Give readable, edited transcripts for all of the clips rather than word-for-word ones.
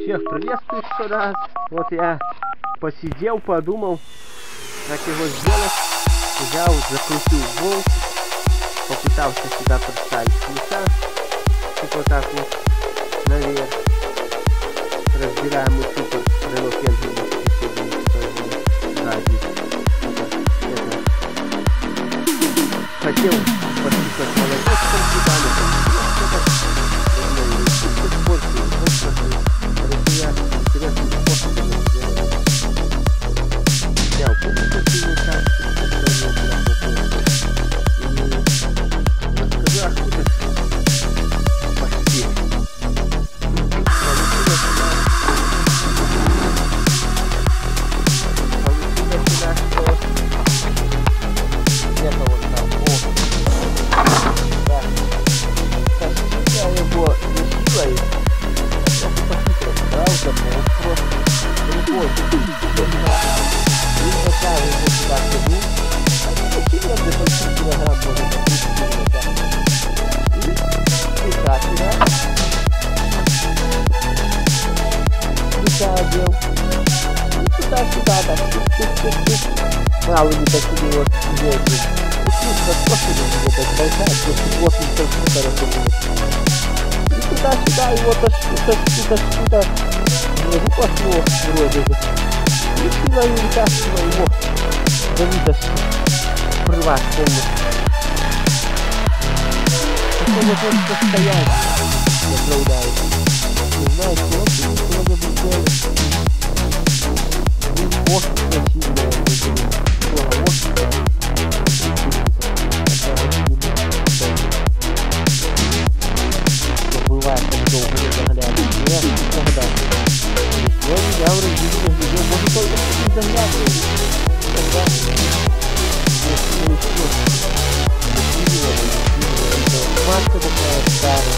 Всех приветствую еще раз. Вот я посидел, подумал, как его сделать. Взял, закрутил болт, попытался сюда поставить ключа, типа вот так вот, наверх. Разбираем и супер релокензу сзади. Хотел подписать молодец компьютерами. Мало не такие вот деньги. И туда-сюда, и вот отсюда. Внизу пошло вроде бы. И сюда и вытаскиваю его. Завидость. Прывать полностью. Потом вот он постоянно направляет. Не знаю, что вроде бы делать. Вот красивая выглядит. Бывает, как долго не заглядывает. Нет, никогда. Я в разделе видео, может только не заглядывать. Тогда если не еще это маска такая старая.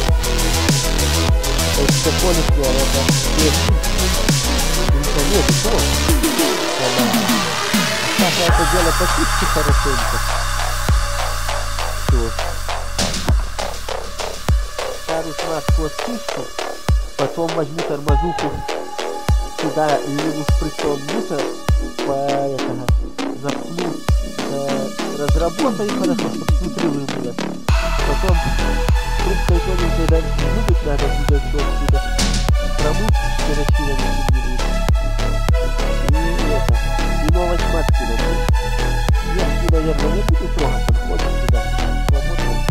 Это полностью, это есть. Нет, что? Так это дело почистить хорошенько. Все. Старую смазку очищу. Потом возьму тормозуху. Сюда либо шприцом мусор запну. Разработаю хорошо, чтобы снутри вымылось. Потом трубкой тоненькой дальше выбыть надо сюда, все отсюда. Промыть керосином. И новой смазки надо. Я, наверное, не буду трогать, он ходит сюда. Свободно.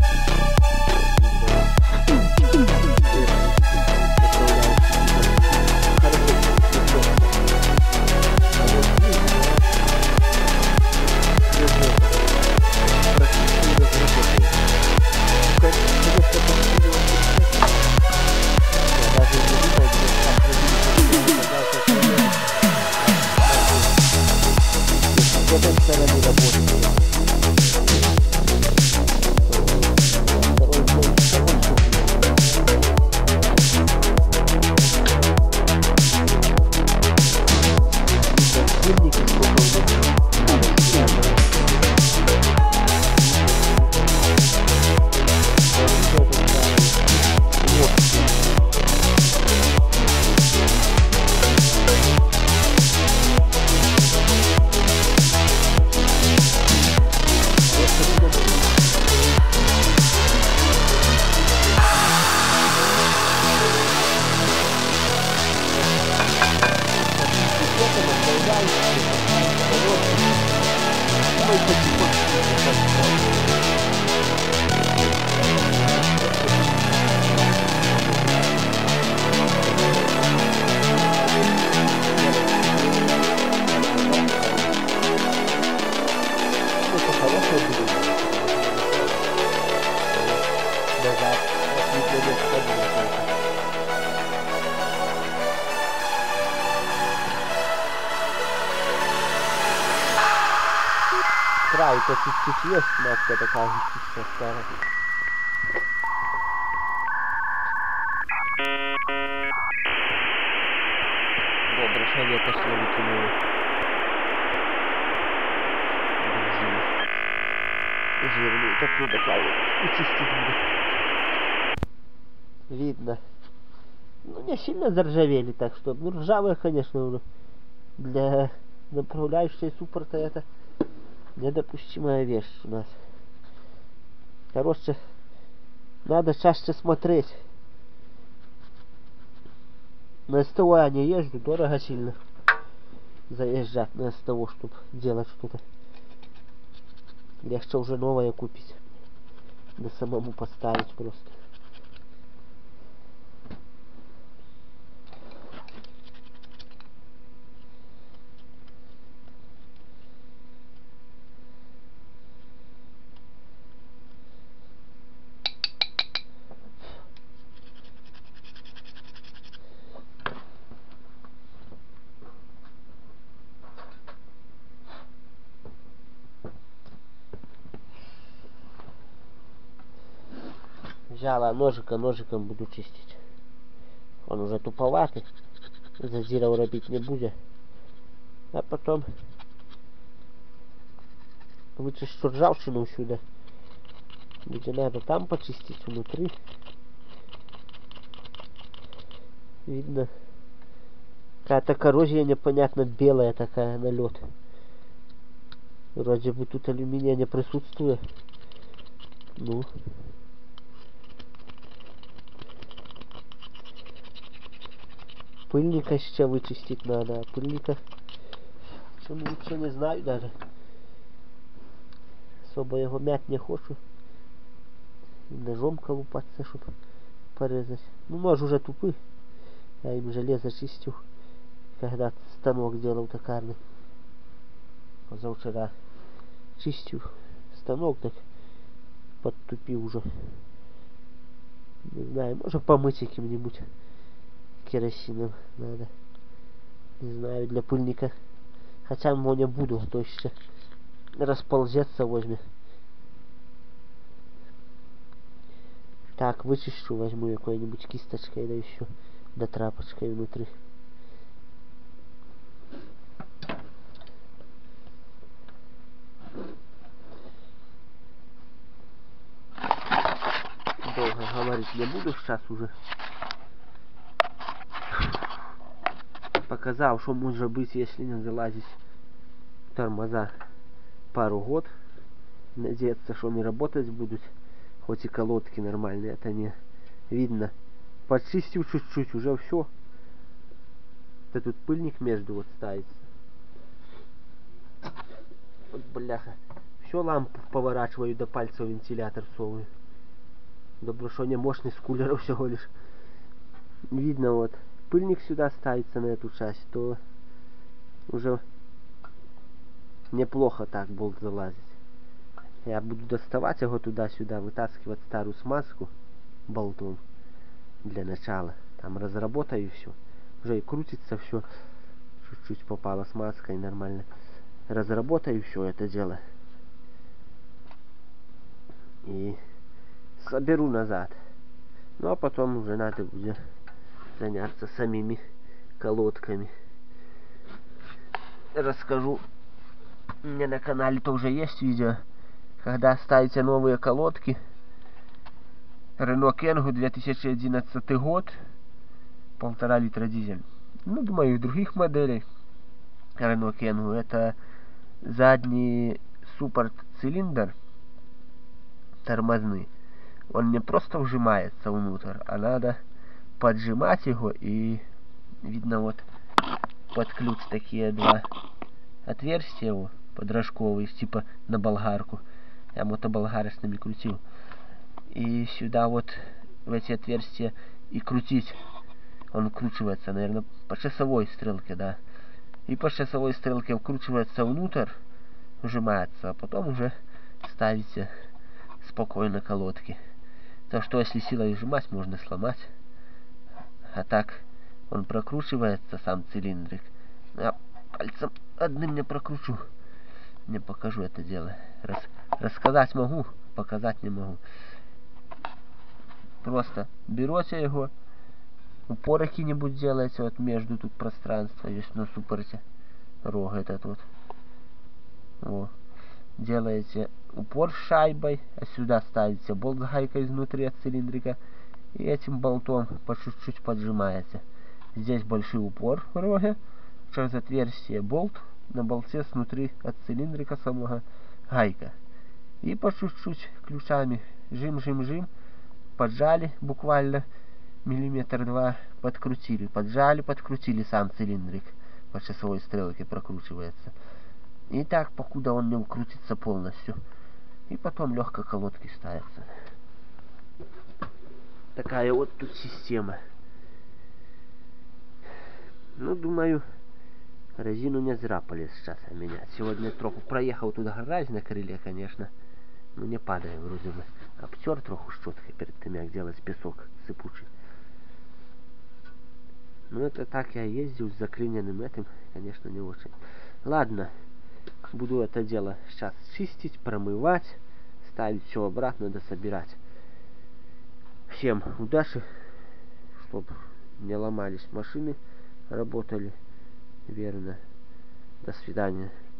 Это чуть-чуть есть маска такая чуть-чуть старая. Добре, що я теж не витягнули. Жирную такую добавил. И чистить буду. Видно. Ну, не сильно заржавели, так что, ну, ржавые, конечно, уже. Для направляющей суппорта это недопустимая вещь у нас. Короче, надо чаще смотреть. На СТО я не езжу, дорого сильно заезжать на СТО, чтобы делать что-то. Легче уже новое купить, да самому поставить просто. Взяла ножиком буду чистить. Он уже туповатый, зазиров робить не будет. А потом вычищу ржавчину сюда, где надо там почистить внутри. Видно, какая-то коррозия непонятно белая такая, налет. Вроде бы тут алюминия не присутствует. Ну. Пыльника сейчас вычистить надо, а пыльника чем лучше не знаю даже. Особо его мять не хочу. И ножом колупаться, чтобы порезать. Ну, нож уже тупый. Я им железо чистил, когда станок делал токарный. Позавчера чистил станок, так подтупил уже. Не знаю, может помыть каким-нибудь керосином надо. Не знаю, для пыльника. Хотя его не буду, а то еще расползется возьме. Так, вычищу, возьму какой-нибудь кисточкой, да еще да тряпочкой внутри. Долго говорить не буду сейчас уже. Показал, что может быть, если не залазить тормоза пару год. Надеяться, что они работать будут. Хоть и колодки нормальные, это не видно. Почистил чуть-чуть, уже все. Да тут пыльник между вот ставится. Вот бляха. Все, лампу поворачиваю, до пальца вентилятор соваю. Добро, что не мощный, с кулера всего лишь. Видно вот. Пыльник сюда ставится на эту часть, то уже неплохо так болт залазить. Я буду доставать его туда-сюда, вытаскивать старую смазку болтом для начала. Там разработаю все. Уже и крутится все. Чуть-чуть попала смазка и нормально. Разработаю все это дело. И соберу назад. Ну а потом уже надо будет заняться самими колодками. Расскажу. У меня на канале тоже есть видео, когда ставите новые колодки. Renault Kangoo 2011 год, 1,5 литра дизель. Ну, думаю, и других моделей Renault Kangoo. Это задний суппорт-цилиндр тормозный. Он не просто вжимается внутрь, а надо поджимать его, и видно вот под ключ такие два отверстия его подрожковые, типа на болгарку. Я мотоболгарочными крутил. И сюда вот в эти отверстия и крутить. Он вкручивается, наверное, по часовой стрелке, да. И по часовой стрелке вкручивается внутрь, вжимается, а потом уже ставите спокойно колодки. То, что если силой вжимать, можно сломать. А так он прокручивается, сам цилиндрик. Я пальцем одним не прокручу. Не покажу это дело. Рассказать могу, показать не могу. Просто берете его, упор какие-нибудь делаете, вот между тут пространство есть на суппорте, рог этот вот. Во. Делаете упор с шайбой, а сюда ставите болт с гайкой изнутри от цилиндрика И этим болтом по чуть-чуть поджимается. Здесь большой упор в роге, через отверстие болт, на болте снутри от цилиндрика самого гайка. И по чуть-чуть ключами жим, поджали буквально миллиметр-два, подкрутили, поджали, подкрутили, сам цилиндрик по часовой стрелке прокручивается. И так, покуда он не укрутится полностью. И потом легко колодки ставятся. Такая вот тут система. Ну, думаю, резину не зря полез сейчас менять. Сегодня троху проехал туда грязь на крыле, конечно. Но не падает вроде бы. Обтер троху щеткой перед тем, как делать песок сыпучий. Ну, это так я ездил с заклиненным этим, конечно, не очень. Ладно, буду это дело сейчас чистить, промывать, ставить все обратно, дособирать. Всем удачи, чтобы не ломались машины, работали верно. До свидания.